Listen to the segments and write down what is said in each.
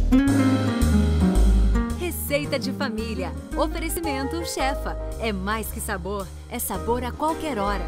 Receita de família. Oferecimento Chefa. É mais que sabor, é sabor a qualquer hora.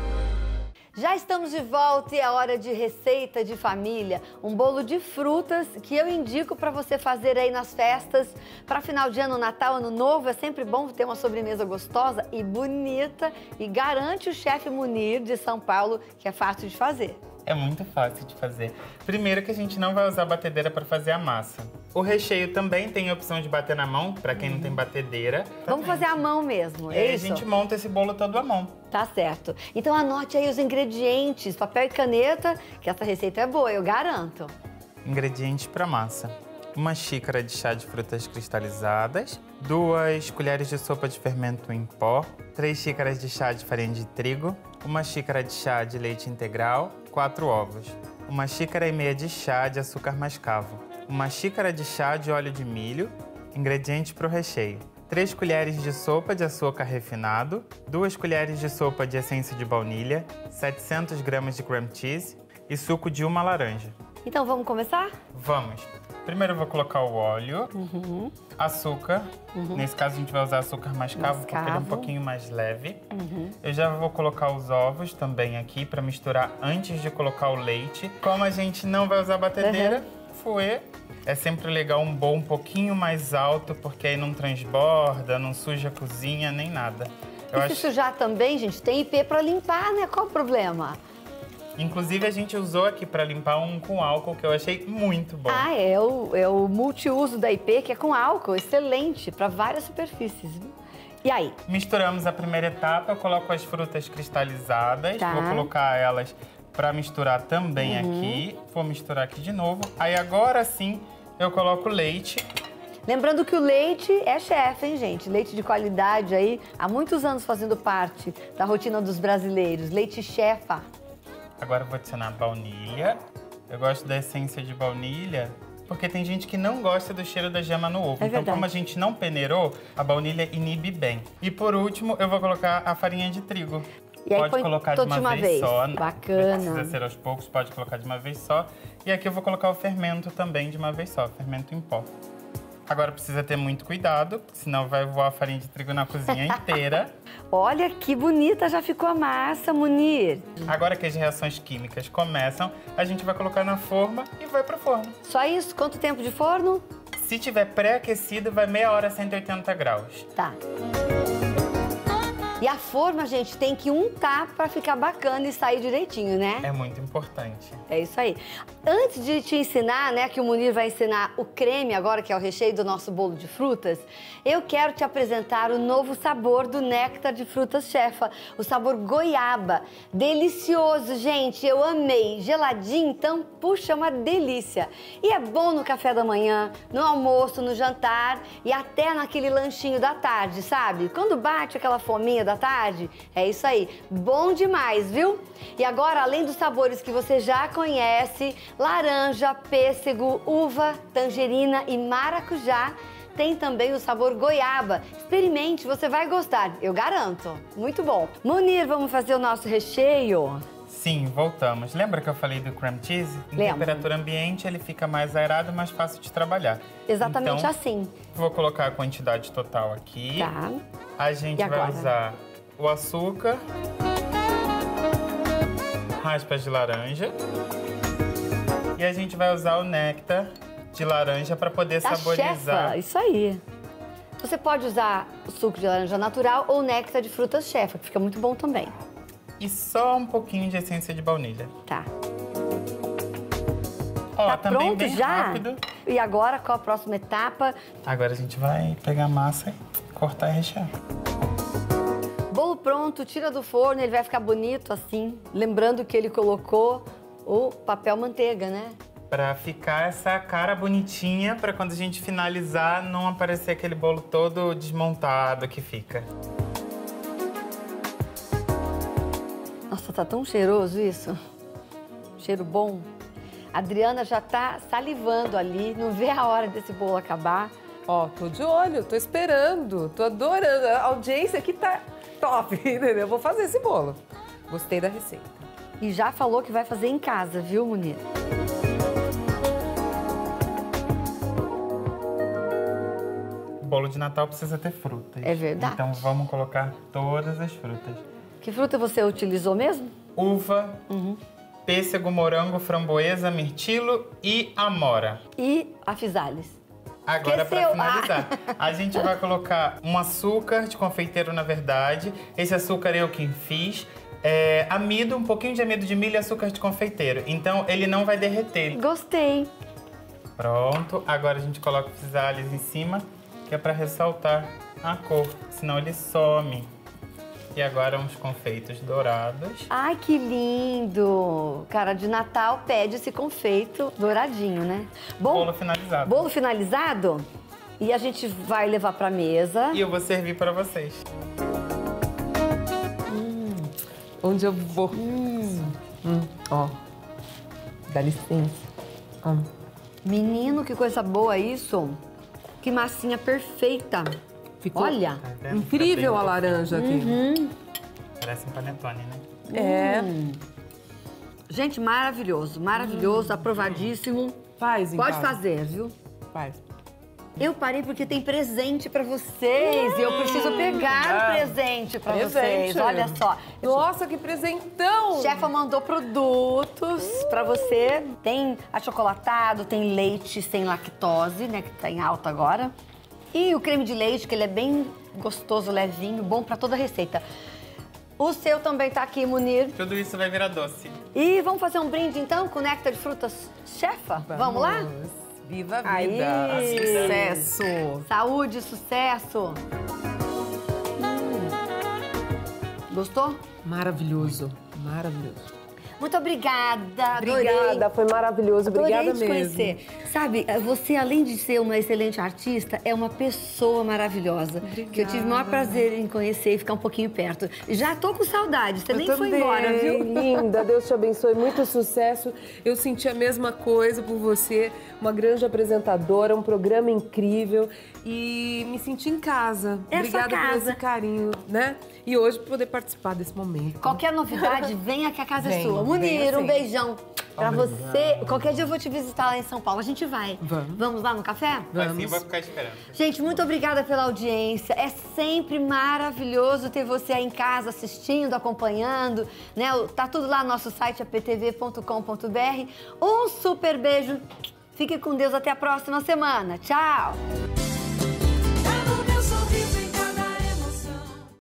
Já estamos de volta e é hora de receita de família. Um bolo de frutas que eu indico para você fazer aí nas festas. Para final de ano, Natal, Ano Novo, é sempre bom ter uma sobremesa gostosa e bonita. E garante o chefe Munir de São Paulo que é fácil de fazer. É muito fácil de fazer. Primeiro que a gente não vai usar batedeira para fazer a massa. O recheio também tem a opção de bater na mão, para quem não tem batedeira. Vamos fazer à mão mesmo, E é aí isso? a gente monta esse bolo todo à mão. Tá certo. Então anote aí os ingredientes, papel e caneta, que essa receita é boa, eu garanto. Ingredientes para massa. 1 xícara de chá de frutas cristalizadas, 2 colheres de sopa de fermento em pó, 3 xícaras de chá de farinha de trigo, 1 xícara de chá de leite integral, 4 ovos, 1,5 xícaras de chá de açúcar mascavo, 1 xícara de chá de óleo de milho, ingredientes para o recheio. 3 colheres de sopa de açúcar refinado, 2 colheres de sopa de essência de baunilha, 700 gramas de cream cheese e suco de uma laranja. Então vamos começar? Vamos! Primeiro eu vou colocar o óleo, açúcar, nesse caso a gente vai usar açúcar mascavo, porque ele é um pouquinho mais leve. Eu já vou colocar os ovos também aqui para misturar antes de colocar o leite. Como a gente não vai usar batedeira, fouet. É sempre legal um bowl um pouquinho mais alto, porque aí não transborda, não suja a cozinha, nem nada. Se sujar também, gente, tem IP para limpar, né? Qual o problema? Inclusive, a gente usou aqui para limpar um com álcool, que eu achei muito bom. Ah, é o multiuso da IP, que é com álcool, excelente, para várias superfícies. E aí? Misturamos a primeira etapa, eu coloco as frutas cristalizadas, Tá. vou colocar elas para misturar também aqui. Vou misturar aqui de novo. Aí agora sim, eu coloco o leite. Lembrando que o leite é chefe, hein, gente? Leite de qualidade aí, há muitos anos fazendo parte da rotina dos brasileiros. Leite chefa. Agora eu vou adicionar baunilha. Eu gosto da essência de baunilha, porque tem gente que não gosta do cheiro da gema no ovo. Então, verdade. como a gente não peneirou, a baunilha inibe bem. E por último, eu vou colocar a farinha de trigo. E aí Pode põe colocar tudo de uma vez só. Bacana. Não precisa ser aos poucos, pode colocar de uma vez só. E aqui eu vou colocar o fermento também de uma vez só, fermento em pó. Agora precisa ter muito cuidado, senão vai voar a farinha de trigo na cozinha inteira. Olha que bonita já ficou a massa, Munir. Agora que as reações químicas começam, a gente vai colocar na forma e vai pro forno. Só isso? Quanto tempo de forno? Se tiver pré-aquecido, vai meia hora a 180 graus. Tá. E a forma, gente, tem que untar para ficar bacana e sair direitinho, né? É muito importante. É isso aí. Antes de te ensinar, né, que o Munir vai ensinar o creme agora, que é o recheio do nosso bolo de frutas, eu quero te apresentar o novo sabor do néctar de frutas chefa, o sabor goiaba. Delicioso, gente, eu amei. Geladinho, então, puxa, uma delícia. E é bom no café da manhã, no almoço, no jantar e até naquele lanchinho da tarde, sabe? Quando bate aquela fominha da tarde, é isso aí. Bom demais, viu? E agora, além dos sabores que você já conhece, laranja, pêssego, uva, tangerina e maracujá, tem também o sabor goiaba. Experimente, você vai gostar, eu garanto. Muito bom. Munir, vamos fazer o nosso recheio? Sim, voltamos. Lembra que eu falei do cream cheese? Em temperatura ambiente, ele fica mais aerado, mais fácil de trabalhar. Exatamente então, assim. Vou colocar a quantidade total aqui. Tá. A gente vai usar o açúcar, raspas de laranja e a gente vai usar o néctar de laranja para poder saborizar. Chefa, isso aí. Você pode usar o suco de laranja natural ou néctar de frutas chefa, que fica muito bom também. E só um pouquinho de essência de baunilha. Tá. Ó, Tá também pronto bem já? rápido. E agora, qual a próxima etapa? Agora a gente vai pegar a massa, cortar e rechear. Bolo pronto, tira do forno, ele vai ficar bonito assim. Lembrando que ele colocou o papel manteiga, né? Pra ficar essa cara bonitinha, pra quando a gente finalizar, não aparecer aquele bolo todo desmontado que fica. Nossa, tá tão cheiroso isso. Cheiro bom. A Adriana já tá salivando ali, não vê a hora desse bolo acabar. Ó, tô de olho, tô esperando, tô adorando. A audiência aqui tá top, entendeu? Vou fazer esse bolo. Gostei da receita. E já falou que vai fazer em casa, viu, Munir? bolo de Natal precisa ter frutas. É verdade. Então vamos colocar todas as frutas. Que fruta você utilizou mesmo? Uva, pêssego, morango, framboesa, mirtilo e amora. E a Fisales. Agora, para Esqueceu. finalizar, a gente vai colocar um açúcar de confeiteiro, na verdade. Esse açúcar eu que fiz. Amido, um pouquinho de amido de milho e açúcar de confeiteiro. Então, ele não vai derreter. Gostei. Pronto. Agora a gente coloca o Fisales em cima, que é para ressaltar a cor, senão ele some. E agora uns confeitos dourados. Ai, que lindo! Cara, de Natal pede esse confeito douradinho, né? Bom, Bolo finalizado. bolo finalizado? E a gente vai levar pra mesa. E eu vou servir para vocês. Onde eu vou? Ó, dá licença. Menino, que coisa boa isso! Que massinha perfeita! Ficou Olha! Tá vendo? incrível a Fica bem laranja aqui. Parece um panetone, né? É, Gente, maravilhoso, maravilhoso, aprovadíssimo. faz em Pode casa. fazer, viu? Faz. Eu parei porque tem presente pra vocês e eu preciso pegar o presente pra vocês. Olha só. Nossa, que presentão! A chefa mandou produtos pra você. Tem achocolatado, tem leite sem lactose, né, que tá em alta agora. E o creme de leite, que ele é bem gostoso, levinho, bom pra toda receita. O seu também tá aqui, Munir. Tudo isso vai virar doce. E vamos fazer um brinde então com néctar de frutas chefa? Vamos lá? Viva a Aí. vida! Sucesso! Saúde, sucesso. Gostou? Maravilhoso, maravilhoso. Muito obrigada. Adorei. Obrigada, foi maravilhoso. Obrigada Adorei te mesmo. conhecer. Sabe, você, além de ser uma excelente artista, é uma pessoa maravilhosa. Que eu tive o maior prazer em conhecer e ficar um pouquinho perto. Já tô com saudade, você nem foi embora, viu? Linda, Deus te abençoe, muito sucesso. Eu senti a mesma coisa por você, uma grande apresentadora, um programa incrível e me senti em casa. É a Obrigada sua por casa. esse carinho, né? E hoje poder participar desse momento. Qualquer novidade, venha que a casa é Venha, sua. venha Munir, um sim. beijão pra você. Qualquer dia eu vou te visitar lá em São Paulo. A gente vai. Vamos. Vamos lá no café? Assim eu vou ficar esperando. Gente, muito obrigada pela audiência. É sempre maravilhoso ter você aí em casa assistindo, acompanhando, né? Tá tudo lá no nosso site aptv.com.br. Um super beijo. Fique com Deus até a próxima semana. Tchau.